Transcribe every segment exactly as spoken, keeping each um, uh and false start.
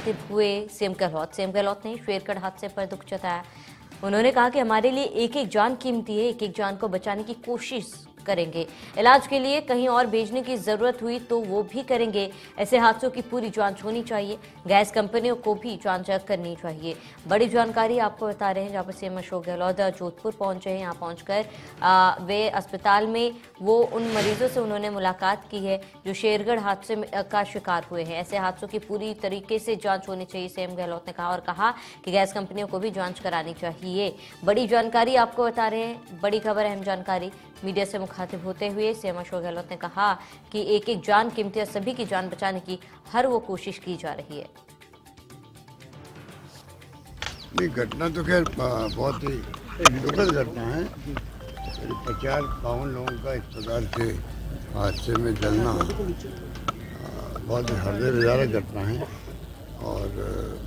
मुखातिब हुए CM Gehlot. CM Gehlot ने शेरगढ़ हादसे पर दुख जताया। उन्होंने कहा कि हमारे लिए एक एक जान कीमती है, एक एक जान को बचाने की कोशिश करेंगे। इलाज के लिए कहीं और भेजने की जरूरत हुई तो वो भी करेंगे। ऐसे हादसों की पूरी जांच होनी चाहिए। गैस कंपनियों को भी जांच करनी चाहिए। बड़ी जानकारी आपको बता रहे हैं, जहां पर सीएम अशोक गहलोत जोधपुर पहुंचे हैं। यहाँ पहुंचकर आ, वे अस्पताल में वो उन मरीजों से उन्होंने मुलाकात की है जो शेरगढ़ हादसे में का शिकार हुए हैं। ऐसे हादसों की पूरी तरीके से जांच होनी चाहिए, सीएम गहलोत ने कहा, और कहा कि गैस कंपनियों को भी जांच करानी चाहिए। बड़ी जानकारी आपको बता रहे हैं, बड़ी खबर, अहम जानकारी। मीडिया से मुखातिब होते हुए सीएम अशोक गहलोत ने कहा कि एक एक जान कीमती है, सभी की जान बचाने की हर वो कोशिश की जा रही है। नहीं, घटना तो खैर बहुत ही दुखद घटना है। पचास बावन लोगों का इस प्रकार से हादसे में जलना बहुत ही हृदय विदारक घटना है। और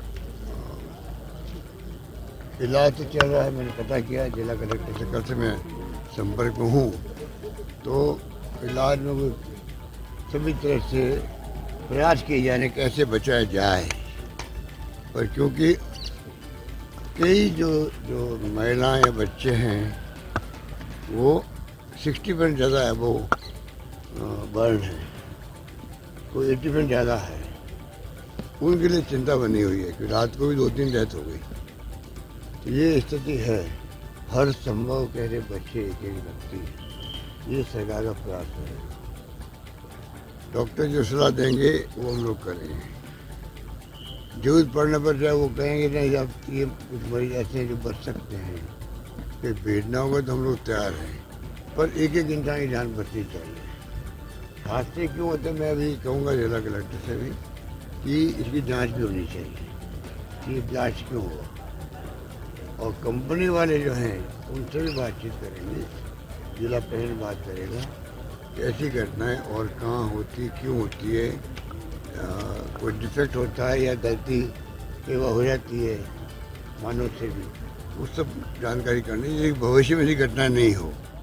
इलाज तो चल रहा है, मैंने पता किया जिला कलेक्टर से, कल से मैं संपर्क में हूँ। तो इलाज में वो सभी तरह से प्रयास किए जाने कैसे बचाया जाए। और क्योंकि कई जो जो महिलाएं या बच्चे हैं वो साठ परसेंट ज़्यादा है, वो बर्न है, कोई अस्सी परसेंट ज़्यादा है। उनके लिए चिंता बनी हुई है कि रात को भी दो तीन डेथ हो गई। तो ये स्थिति है। हर संभव कैसे बच्चे एक एक व्यक्ति, ये सरकार का प्रयास है। डॉक्टर जो सलाह देंगे वो हम लोग करेंगे। जरूरत पड़ने पर चाहे वो कहेंगे नहीं अब ये कुछ मरीज ऐसे हैं जो बच सकते हैं, फिर भेजना होगा तो हम लोग तैयार हैं। पर एक एक इंसान की जान बचनी चाहिए। हादसे क्यों होते मैं अभी कहूँगा जिला कलेक्टर से भी कि इसकी जांच भी होनी चाहिए, ये जांच क्यों हुआ। और कंपनी वाले जो हैं उनसे भी बातचीत करेंगे, जिला प्रशासन बात करेगा कि ऐसी घटनाएं और कहाँ होती, क्यों होती है, आ, कोई डिफेक्ट होता है या गलती कई बार हो जाती है मानव से भी, वो सब जानकारी करनी चाहिए, भविष्य में ऐसी घटना नहीं हो।